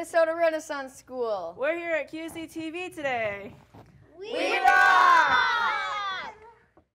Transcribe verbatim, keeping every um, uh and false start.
Minnesota Renaissance School. We're here at Q C T V today.